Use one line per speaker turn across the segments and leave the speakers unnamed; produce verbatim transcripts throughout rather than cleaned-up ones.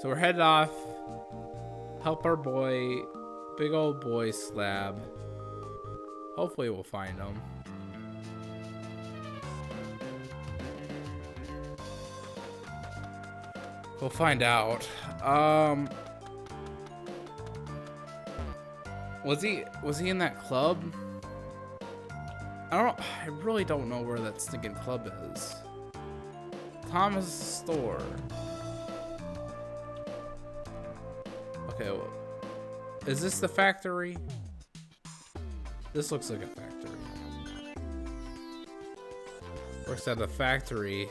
So we're headed off. Help our boy, big old boy Slab. Hopefully we'll find him. We'll find out. Um, was he was he in that club? I don't. I really don't know where that stinking club is. Thomas' store. Okay, well, is this the factory? This looks like a factory. Works at a factory.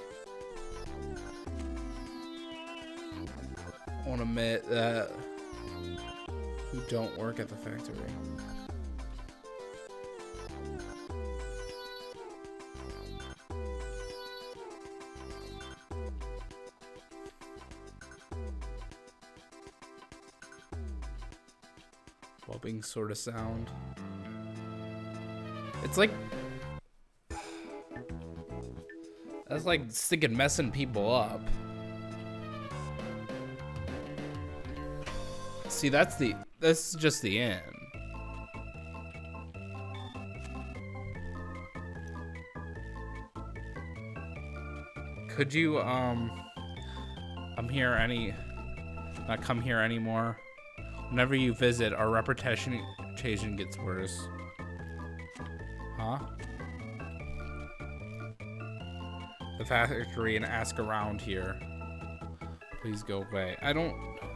I won't admit that who don't work at the factory. Bumping sort of sound. It's like that's like sticking messing people up. See, that's the this is just the end. Could you um I'm here any not come here anymore? Whenever you visit, our reputation gets worse. Huh? The factory and ask around here. Please go away. I don't.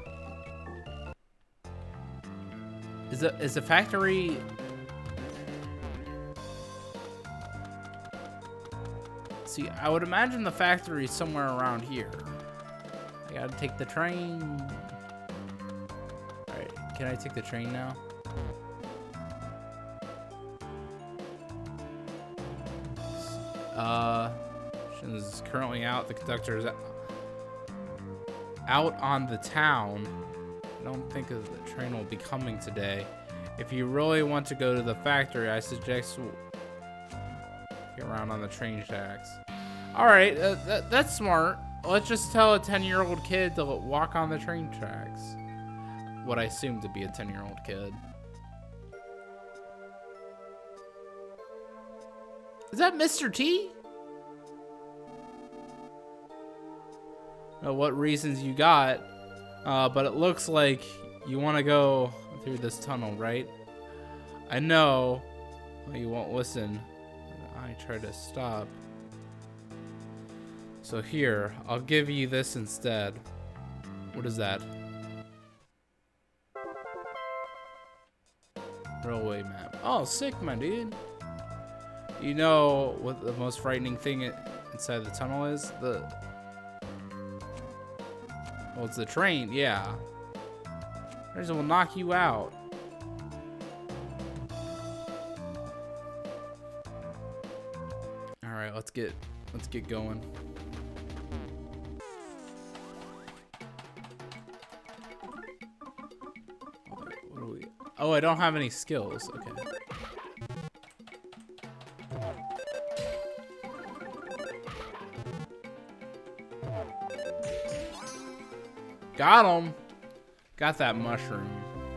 Is the is the factory? See, I would imagine the factory is somewhere around here. I gotta take the train. All right, can I take the train now? Uh, is currently out. The conductor is out on the town. I don't think the train will be coming today. If you really want to go to the factory, I suggest get around on the train tracks. All right, uh, that, that's smart. Let's just tell a ten-year-old kid to walk on the train tracks. What I assume to be a ten-year-old kid. Is that Mister T? I don't know what reasons you got, uh, but it looks like you want to go through this tunnel, right? I know you won't listen. I try to stop. So here, I'll give you this instead. What is that? Railway map. Oh, sick, my dude. You know what the most frightening thing inside the tunnel is? The well, it's the train. Yeah, it will knock you out. All right, let's get let's get going. What do we? Oh, I don't have any skills. Okay. Got him. Got that mushroom.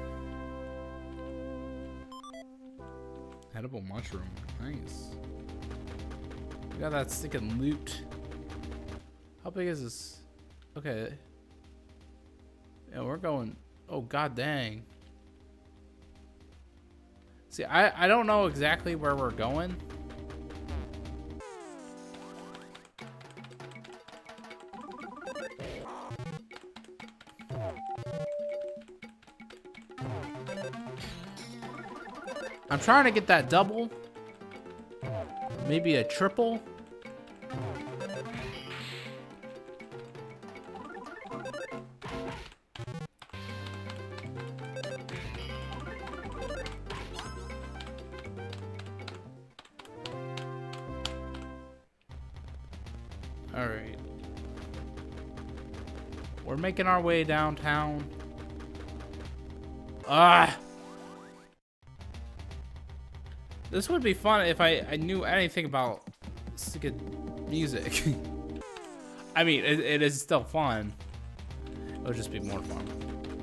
Edible mushroom. Nice. We got that sticking loot. How big is this? Okay. Yeah, we're going. Oh, god dang. See, I, I don't know exactly where we're going. I'm trying to get that double. Maybe a triple. All right. We're making our way downtown. Ah! This would be fun if I, I knew anything about music. I mean, it, it is still fun. It'll just be more fun.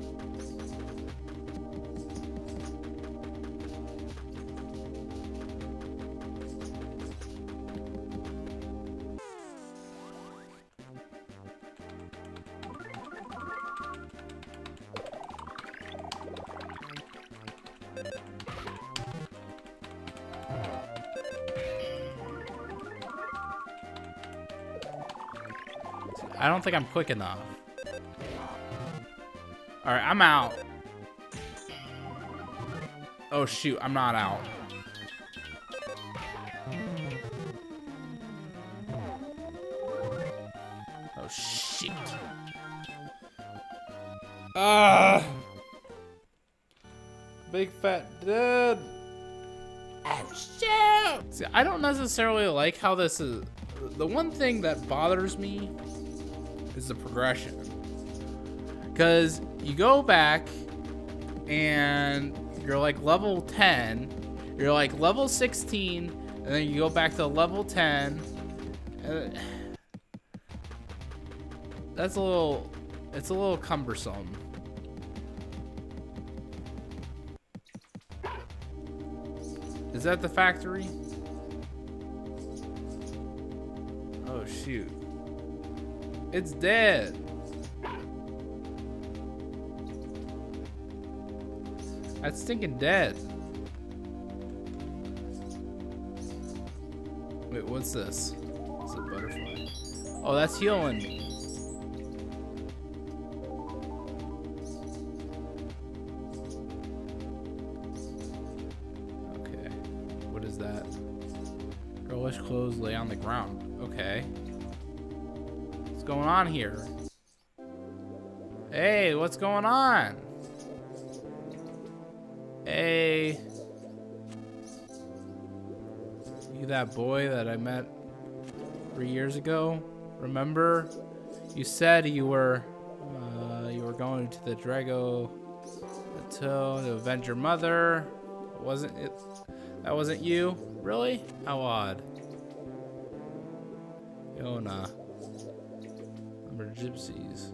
I don't think I'm quick enough. Alright, I'm out. Oh shoot, I'm not out. Oh shit. Ah! Big fat dude. Oh shit! See, I don't necessarily like how this is. The one thing that bothers me is the progression. Because you go back and you're like level ten, you're like level sixteen, and then you go back to level ten. And that's a little, it's a little cumbersome. Is that the factory? Oh shoot. It's dead. That's stinking dead. Wait, what's this? It's a butterfly. Oh, that's healing me. Okay. What is that? Girlish clothes lay on the ground. Okay. What's going on here? Hey, what's going on? Hey. You that boy that I met three years ago? Remember? You said you were uh, you were going to the Drago Plateau to avenge your mother. Wasn't it? That wasn't you? Really? How odd. Yona. Remember gypsies.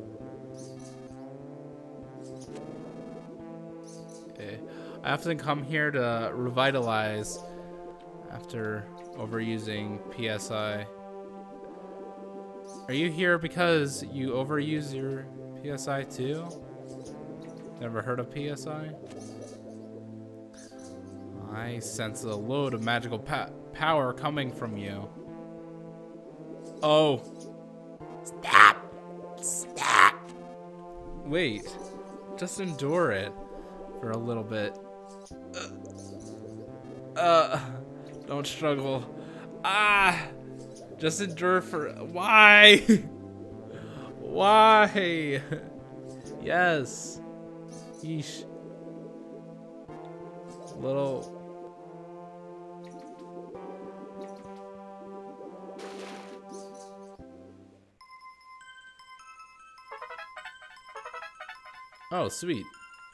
Okay. I often come here to revitalize after overusing P S I. Are you here because you overuse your P S I too? Never heard of P S I? I sense a load of magical pa power coming from you. Oh. Stop! Stop! Wait. Just endure it for a little bit. Uh, uh don't struggle. Ah! Just endure for... Why? Why? Yes. Yeesh. Little... Oh, sweet.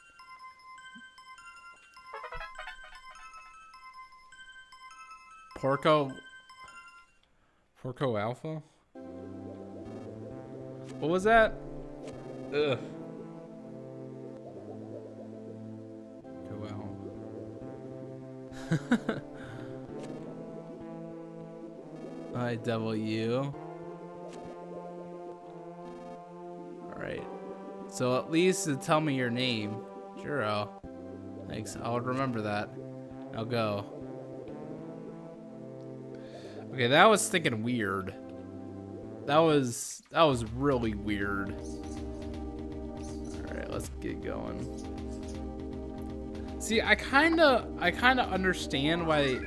Porco... Porco Alpha? What was that? Ugh. Porco Alpha. I W. Alright. So at least tell me your name. Juro. Thanks. I'll remember that. I'll go. Okay, that was thinking weird. That was that was really weird. All right, let's get going. See, I kind of I kind of understand why they,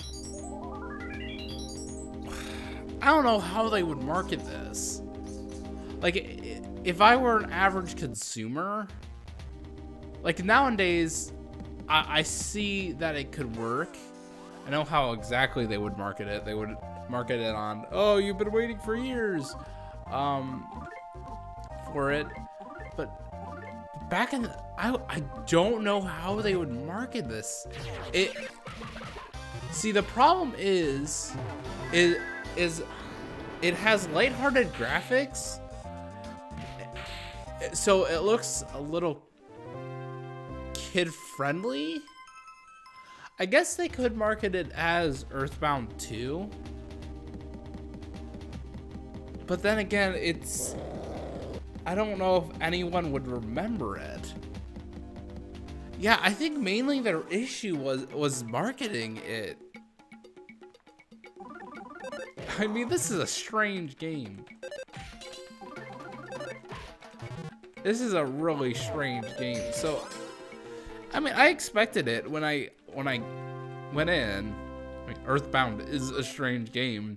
I don't know how they would market this. Like, if I were an average consumer, like nowadays, I, I see that it could work. I know how exactly they would market it. They would market it on, oh, you've been waiting for years um, for it. But back in the, I, I don't know how they would market this. It, see, the problem is, is, is it has lighthearted graphics. so it looks a little kid-friendly. I guess they could market it as Earthbound two. But then again, it's... I don't know if anyone would remember it. Yeah, I think mainly their issue was, was marketing it. I mean, this is a strange game. This is a really strange game. So, I mean, I expected it when I when I went in. I mean, Earthbound is a strange game.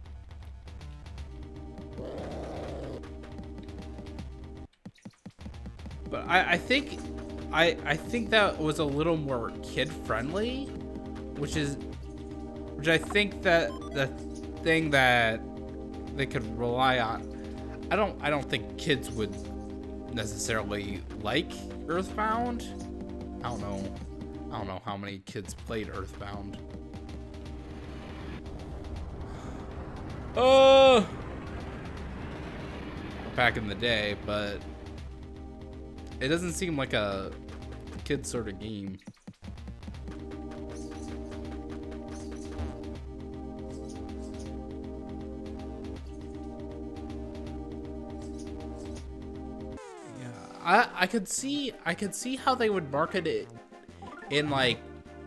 But I, I think I I think that was a little more kid friendly, which is which I think that the thing that they could rely on. I don't I don't think kids would necessarily like Earthbound. I don't know. I don't know how many kids played Earthbound. Oh, back in the day, but it doesn't seem like a kid sort of game. I I could see I could see how they would market it in like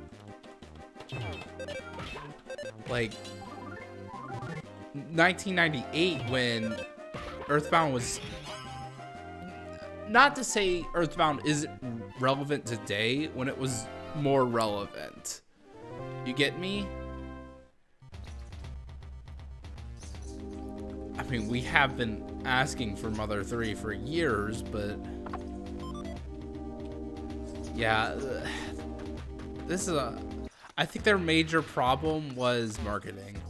like nineteen ninety-eight when Earthbound was, not to say Earthbound isn't relevant today, when it was more relevant. You get me? I mean, we have been asking for Mother three for years, but yeah, this is a, I think their major problem was marketing.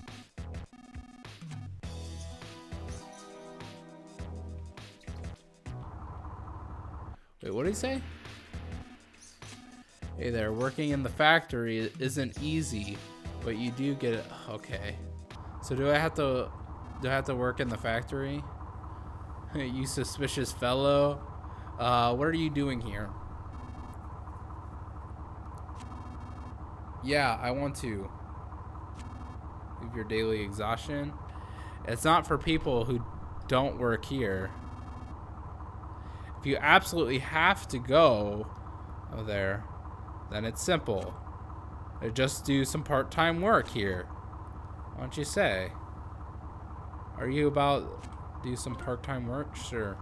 Wait, what did he say? Hey there, working in the factory isn't easy, but you do get it. Okay. So do I have to, do I have to work in the factory? You suspicious fellow. Uh, what are you doing here? Yeah, I want to. Leave your daily exhaustion. It's not for people who don't work here. If you absolutely have to go oh, there, then it's simple. I just do some part-time work here. Why don't you say? Are you about do some part-time work? Sure.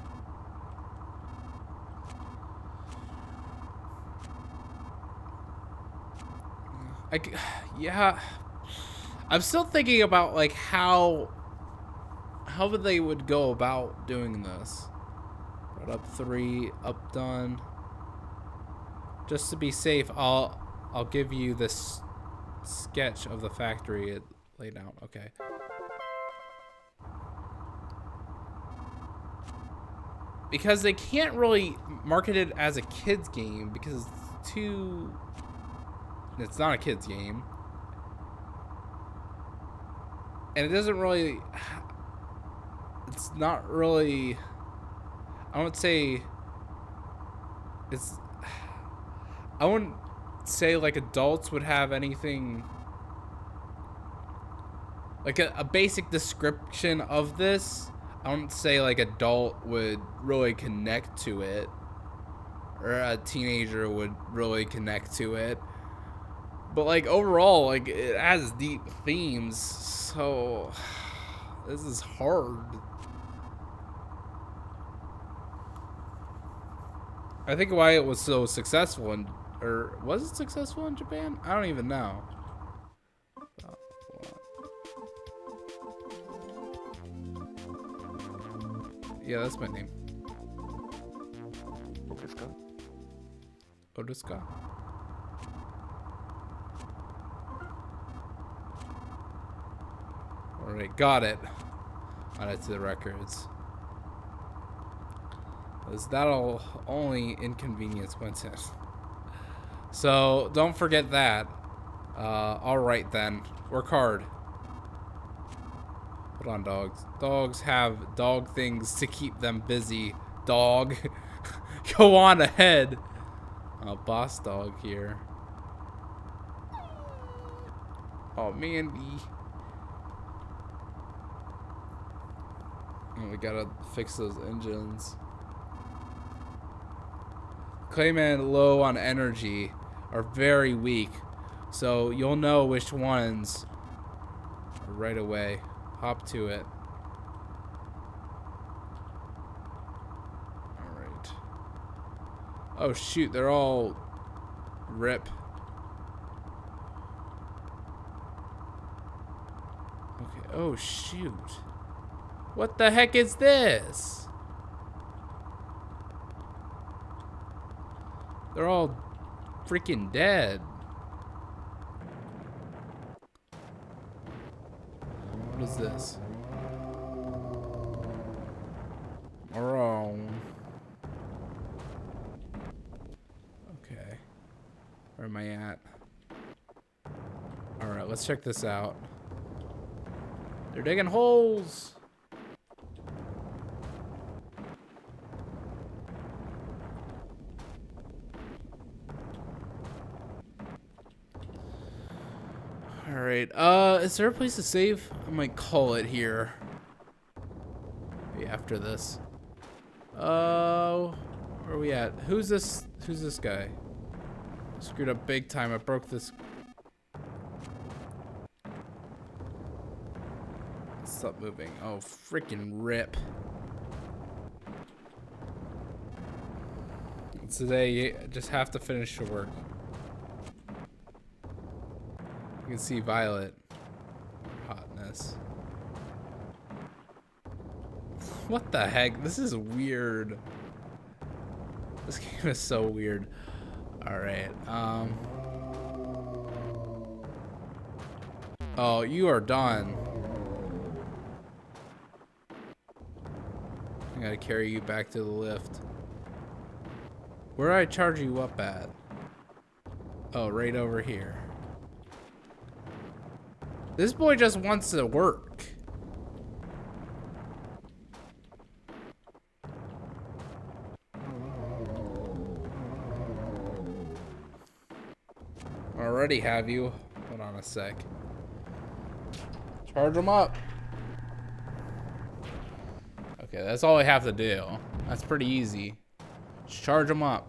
I, yeah, I'm still thinking about like how how would they would go about doing this. Brought up three, up done. Just to be safe, I'll I'll give you this sketch of the factory it laid out. Okay. Because they can't really market it as a kid's game because it's too... It's not a kid's game. And it doesn't really... It's not really... I wouldn't say... It's... I wouldn't say like adults would have anything... Like a, a basic description of this. I wouldn't say like adult would really connect to it, or a teenager would really connect to it. But like overall, like it has deep themes, so this is hard. I think why it was so successful in, or was it successful in Japan? I don't even know. Yeah, that's my name. Odeska. Odeska. Alright, got it. Add it to the records. Because that'll only inconvenience Quentin. So, don't forget that. Uh, alright then. Work hard. Hold on, dogs. Dogs have dog things to keep them busy dog. Go on ahead. Oh, boss dog here. Oh, Mandy. Oh, we gotta fix those engines. Clayman low on energy are very weak, so you'll know which ones right away. Hop to it. Alright. Oh shoot, they're all rip. Okay, oh shoot. What the heck is this? They're all freaking dead. What is this? Wrong. Okay. Where am I at? Alright, let's check this out. They're digging holes. Alright, uh, is there a place to save? I might call it here. Maybe after this. Uh, where are we at? Who's this, who's this guy? Screwed up big time, I broke this. Stop moving. Oh, freaking rip. Today, you just have to finish your work. You can see Violet. Hotness. What the heck? This is weird. This game is so weird. Alright, um... oh, you are done. I gotta carry you back to the lift. Where do I charge you up at? Oh, right over here. This boy just wants to work. Already have you. Hold on a sec. Charge them up. Okay, that's all I have to do. That's pretty easy. Just charge them up.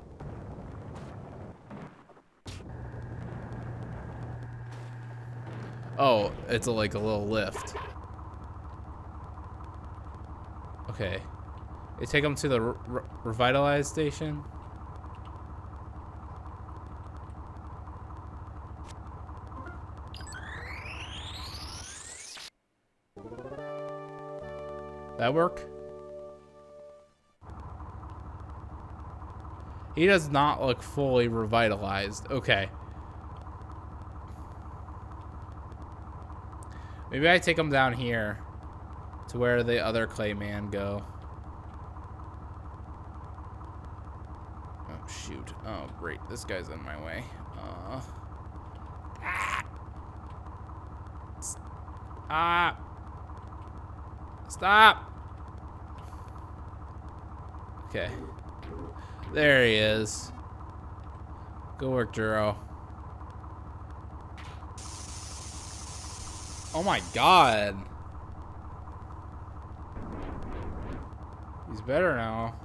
Oh, it's a, like a little lift. Okay. They take them to the re re revitalized station. That work? He does not look fully revitalized. Okay. Maybe I take him down here to where the other Clayman go. Oh, shoot. Oh, great. This guy's in my way. Uh, ah! Ah! Stop! Okay. There he is. Good work, Juro. Oh my god. He's better now.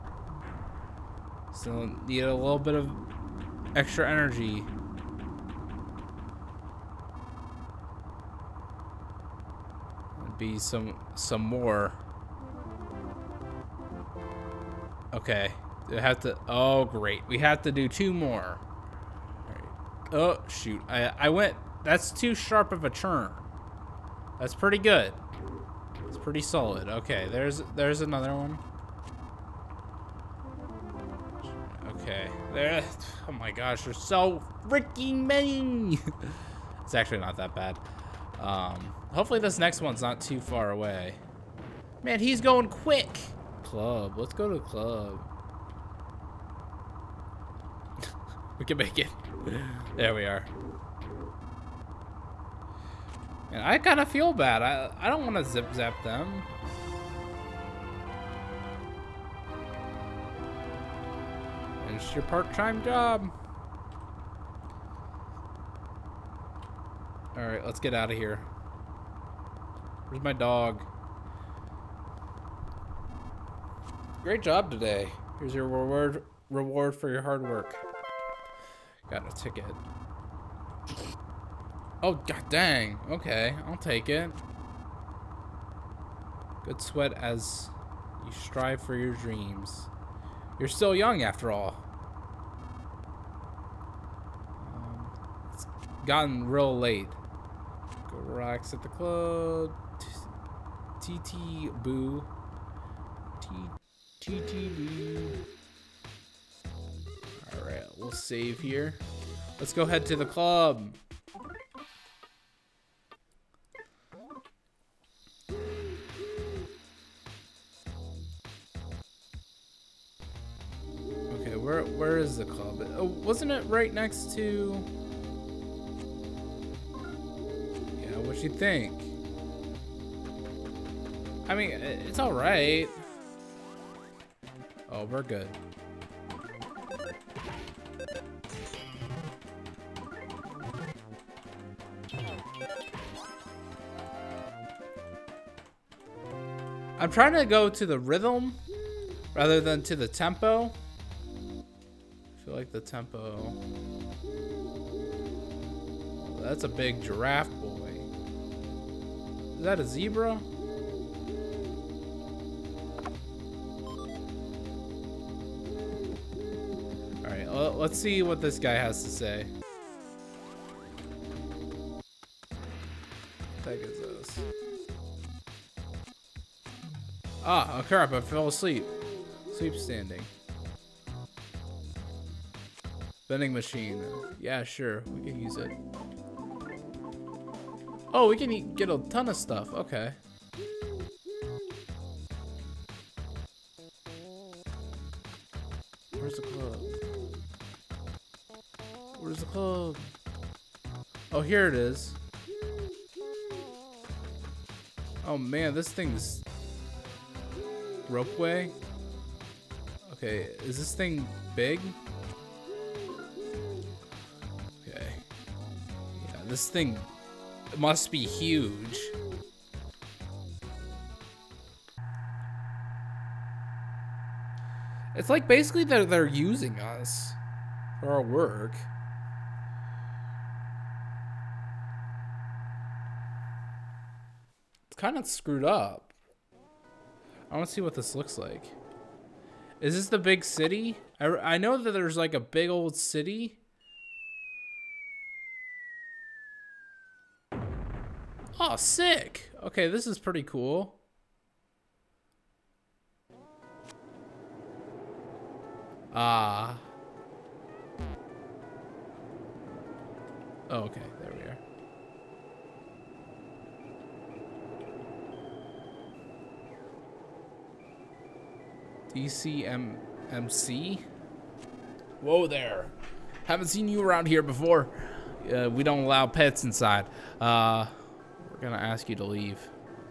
Still need a little bit of extra energy. It'd be some some more. Okay. I have to. Oh great. We have to do two more. All right. Oh shoot. I I went. That's too sharp of a turn. That's pretty good. It's pretty solid. Okay, there's there's another one. Okay, there. Oh my gosh, there's so freaking many. It's actually not that bad. Um, hopefully this next one's not too far away. Man, he's going quick. Club. Let's go to the club. We can make it. There we are. And I kind of feel bad. I, I don't want to zip zap them. And it's your part-time job. Alright, let's get out of here. Where's my dog? Great job today. Here's your reward reward for your hard work. Got a ticket. Oh, god dang. Okay, I'll take it. Good sweat as you strive for your dreams. You're still young after all. Um, it's gotten real late. Go relax at the club. T T boo. T T T boo. Alright, we'll save here. Let's go head to the club. Okay, where where is the club? Oh, wasn't it right next to... Yeah, what'd you think? I mean, it's alright. Oh, we're good. I'm trying to go to the rhythm rather than to the tempo. I feel like the tempo... Oh, that's a big giraffe boy. Is that a zebra? Alright, let's see what this guy has to say. What the heck is this? Ah, oh crap, I fell asleep. Sleep standing. Vending machine. Yeah, sure, we can use it. Oh, we can eat, get a ton of stuff. Okay. Where's the club? Where's the club? Oh, here it is. Oh man, this thing's... Ropeway? Okay, is this thing big? Okay. Yeah, this thing must be huge. It's like basically they're, they're using us for our work. It's kind of screwed up. I want to see what this looks like. Is this the big city? I, I know that there's like a big old city. Oh, sick. Okay, this is pretty cool. Ah. Oh, okay, there we are. D C M C? Whoa there. Haven't seen you around here before. Uh, we don't allow pets inside. Uh, we're gonna ask you to leave.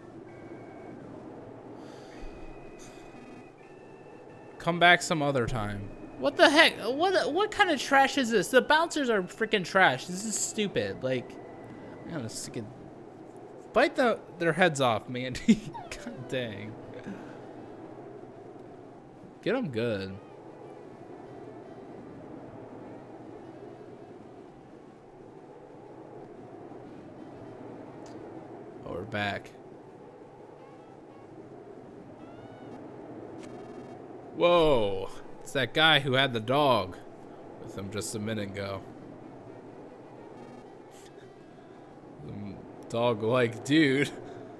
Come back some other time. What the heck? What what kind of trash is this? The bouncers are freaking trash. This is stupid. Like, I'm gonna stick it. Bite the, their heads off, Mandy. God dang. Get them good. Oh, we're back. Whoa. It's that guy who had the dog with him just a minute ago. Dog like, dude.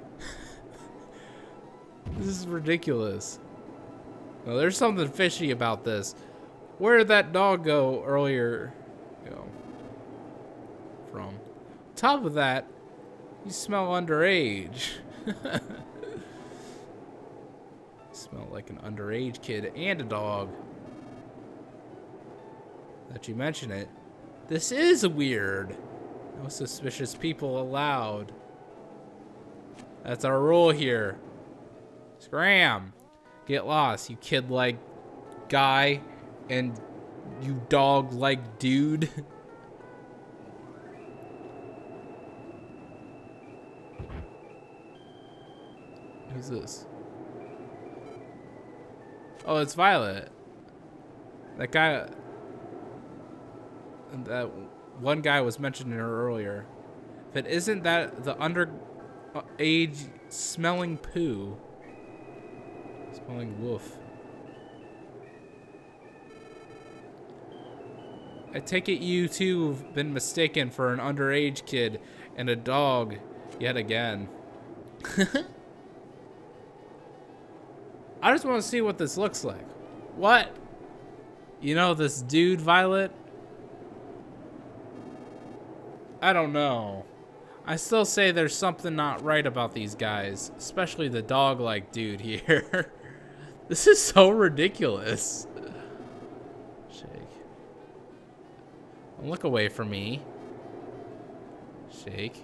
This is ridiculous. No, there's something fishy about this. Where did that dog go earlier? Go from. Top of that, you smell underage. Smell like an underage kid and a dog. That you mention it. This is weird. No suspicious people allowed. That's our rule here. Scram. Get lost, you kid-like guy and you dog-like dude. Who's this? Oh, it's Violet. That guy... That one guy was mentioning her earlier. If it isn't that the underage smelling poo. Smelling wolf. I take it you two have been mistaken for an underage kid and a dog yet again. I just want to see what this looks like. What? You know this dude, Violet? I don't know. I still say there's something not right about these guys, especially the dog-like dude here. This is so ridiculous. Shake. Don't look away from me. Shake.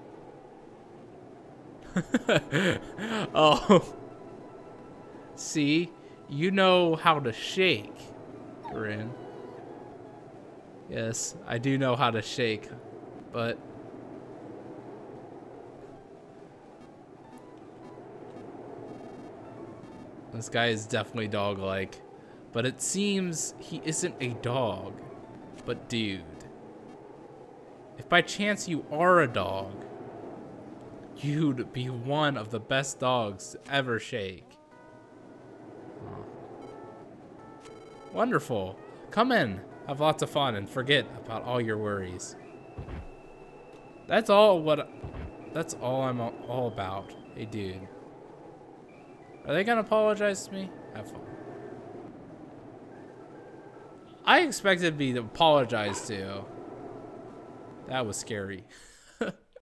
Oh. See? You know how to shake, Corinne. Yes, I do know how to shake, but... This guy is definitely dog-like, but it seems he isn't a dog, but dude. If by chance you are a dog, you'd be one of the best dogs to ever shake. Oh. Wonderful. Come in, have lots of fun, and forget about all your worries. That's all what, that's all I'm all about, hey dude. Are they gonna apologize to me? Have fun. I expected to be apologized to. That was scary.